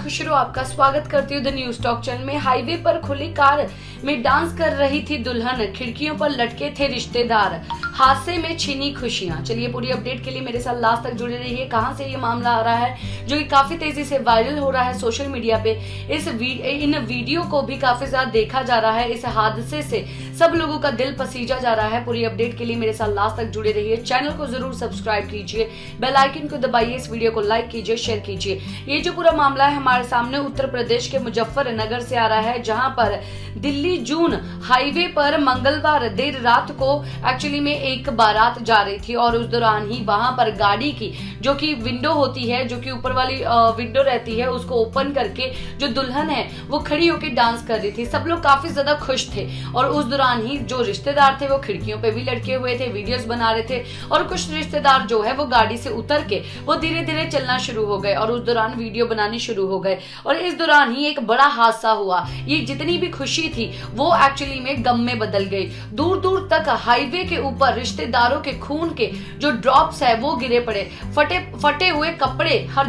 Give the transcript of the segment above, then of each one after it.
खुशरू आपका स्वागत करती हूँ द न्यूज टॉक चैनल में। हाईवे पर खुली कार में डांस कर रही थी दुल्हन, खिड़कियों पर लटके थे रिश्तेदार, हादसे में छीनी खुशियां। चलिए पूरी अपडेट के लिए मेरे साथ लास्ट तक जुड़े रहिए। कहां से ये मामला आ रहा है जो कि काफी तेजी से वायरल हो रहा है सोशल मीडिया पे। इन वीडियो को भी काफी ज्यादा देखा जा रहा है। इस हादसे से सब लोगों का दिल पसीजा जा रहा है। पूरी अपडेट के लिए मेरे साथ लास्ट तक जुड़े रहिए। चैनल को जरूर सब्सक्राइब कीजिए, बेल आइकन को दबाइए, इस वीडियो को लाइक कीजिए, शेयर कीजिए। ये जो पूरा मामला है हमारे सामने उत्तर प्रदेश के मुजफ्फरनगर से आ रहा है, जहां पर दिल्ली जून हाईवे पर मंगलवार देर रात को एक्चुअली में एक बारात जा रही थी और उस दौरान ही वहां पर गाड़ी की जो कि विंडो होती है, जो कि ऊपर वाली विंडो रहती है, उसको ओपन करके जो दुल्हन है वो खड़ी होकर डांस कर रही थी। सब लोग काफी ज्यादा खुश थे और उस दौरान ही जो रिश्तेदार थे वो खिड़कियों पे भी लटके हुए थे, वीडियोस बना रहे थे और कुछ रिश्तेदार जो है वो गाड़ी से उतर के वो धीरे धीरे चलना शुरू हो गए और उस दौरान वीडियो बनानी शुरू हो गए। और इस दौरान ही एक बड़ा हादसा हुआ। ये जितनी भी खुशी थी वो एक्चुअली में गम में बदल गई। दूर दूर तक हाईवे के ऊपर रिश्तेदारों के खून के जो ड्रॉप्स है वो गिरे पड़े, फटे हुए कपड़े हर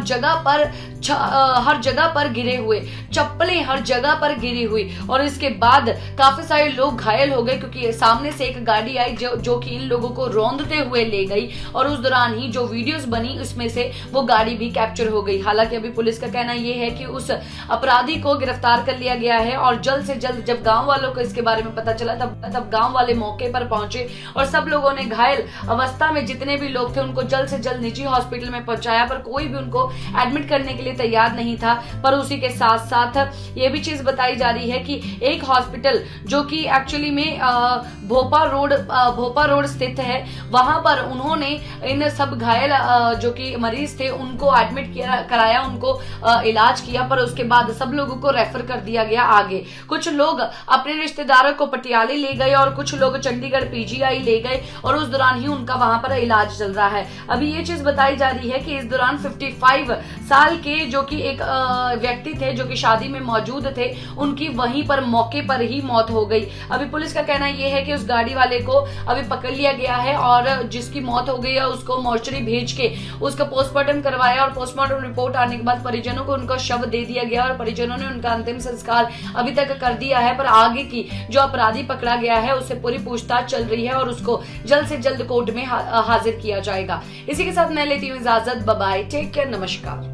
जगह पर गिरे हुए, चप्पलें हर जगह पर गिरी हुई और इसके बाद काफी सारे लोग घायल हो गए क्योंकि सामने से एक गाड़ी आई जो कि इन लोगों को रौंदते हुए ले गई और उस दौरान ही जो वीडियोस बनी उसमें से वो गाड़ी भी कैप्चर हो गई। हालांकि अभी पुलिस का कहना ये है कि उस अपराधी को गिरफ्तार कर लिया गया है और जल्द से जल्द जब गांव वालों को इसके बारे में पता चला तब गांव वाले मौके पर पहुंचे और सब लोगों ने घायल अवस्था में जितने भी लोग थे उनको जल्द से जल्द निजी हॉस्पिटल में पहुंचाया, पर कोई भी उनको एडमिट करने के लिए तैयार नहीं था। पर उसी के साथ साथ ये भी चीज बताई जा रही है कि एक हॉस्पिटल जो कि एक्चुअली में भोपा रोड स्थित है, वहां पर उन्होंने इन सब घायल जो कि मरीज थे उनको एडमिट कराया, उनको इलाज किया, पर उसके बाद सब लोगों को रेफर कर दिया गया आगे। कुछ लोग अपने रिश्तेदारों को पटियाले ले गए और कुछ लोग चंडीगढ़ पीजीआई ले गए और उस दौरान ही उनका वहां पर इलाज चल रहा है। अभी ये चीज बताई जा रही है कि इस दौरान 55 साल के जो कि एक व्यक्ति थे जो कि शादी में मौजूद थे, उनकी वहीं पर मौके पर ही मौत हो गई। अभी पुलिस का कहना यह है कि उस गाड़ी वाले को अभी पकड़ लिया गया है और जिसकी मौत हो गई है उसको मोर्चरी भेज के उसका पोस्टमार्टम करवाया और पोस्टमार्टम रिपोर्ट आने के बाद परिजनों को उनका शव दे दिया गया और परिजनों ने उनका अंतिम संस्कार अभी तक कर दिया है। पर आगे की जो अपराधी पकड़ा गया है उससे पूरी पूछताछ चल रही है और उसको जल्द से जल्द कोर्ट में हाजिर किया जाएगा। इसी के साथ मैं लेती हूँ इजाजत। बाय बाय, टेक केयर, नमस्कार।